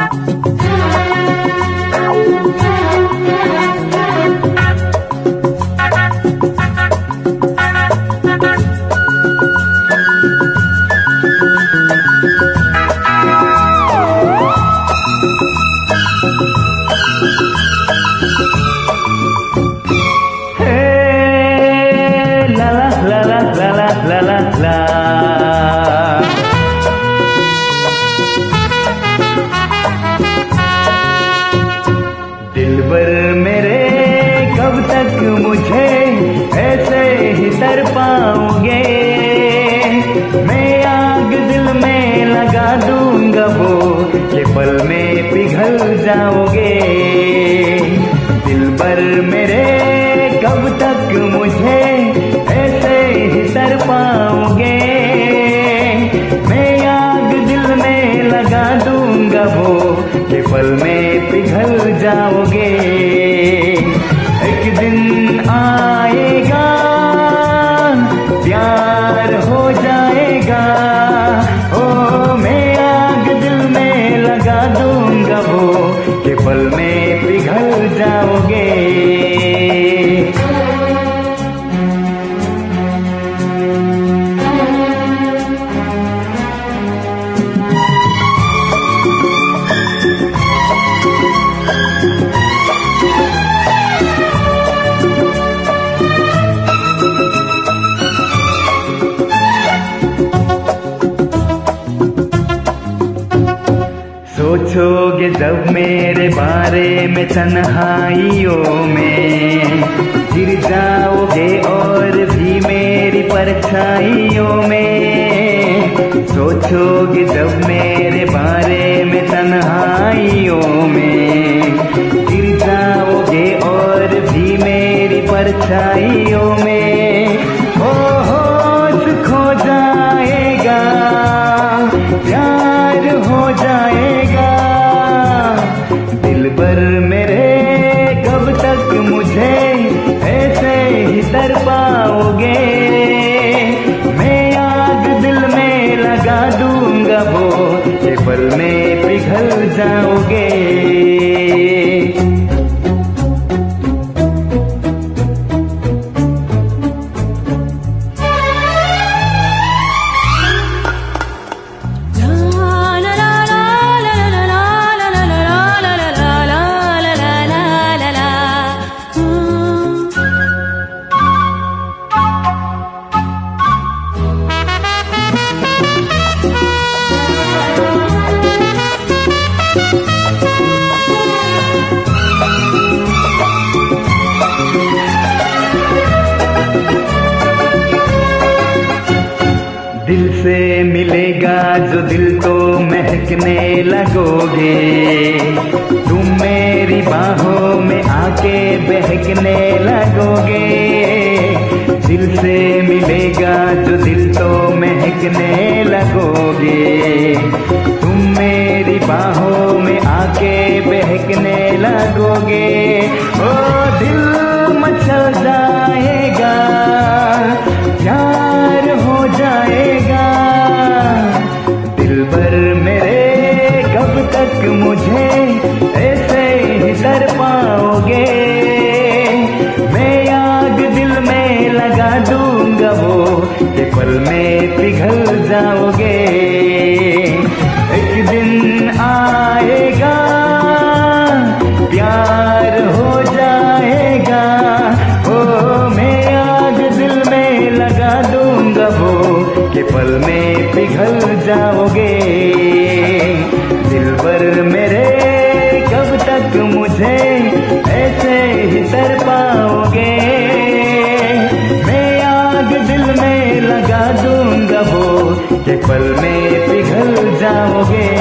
दिलबर मेरे कब तक मुझे ऐसे ही तड़पाओगे? मैं आग दिल में लगा दूंगा वो कि पल में पिघल जाओगे। दिलबर मेरे कब तक मुझे ऐसे ही तड़पाओगे? मैं आग दिल में लगा दूंगा वो कि पल में पिघल जाओगे। एक दिन आएगा प्यार हो जाएगा, ओ मैं आग दिल में लगा दूंगा वो कि पल में पिघल जाओगे। सोचोगे जब मेरे बारे में तन्हाइयों में, गिर जाओगे और भी मेरी परछाइयों में। सोचोगे जब मेरे बारे में तन्हाइयों में, गिर जाओगे और भी मेरी परछाइयों में। ओ होश खो जाएगा, प्यार हो जाएगा। दिलबर मेरे कब तक मुझे ऐसे ही तड़पाओगे? मैं आग दिल में लगा दूंगा वो कि पल में पिघल जाओगे। दिल से मिलेगा जो दिल तो महकने लगोगे। तुम मेरी बाहों में आके बहकने लगोगे। दिल से मिलेगा जो दिल तो महकने लगोगे। तुम मेरी बाहों में आके बहकने लगोगे। ओ दिल मचल जाएगा, प्यार हो जाएगा। दिलबर मेरे कब तक मुझे ऐसे ही तड़पाओगे? मैं आग दिल में लगा दूंगा वो कि पल में पिघल जाओगे। एक दिन आएगा प्यार हो जाएगा, ओ मैं आग दिल में लगा दूंगा वो कि पल में पिघल जाओगे। दिलबर मेरे कब तक मुझे ऐसे ही तड़पाओगे? मैं आग दिल में लगा दूंगा वो कि पल में पिघल जाओगे।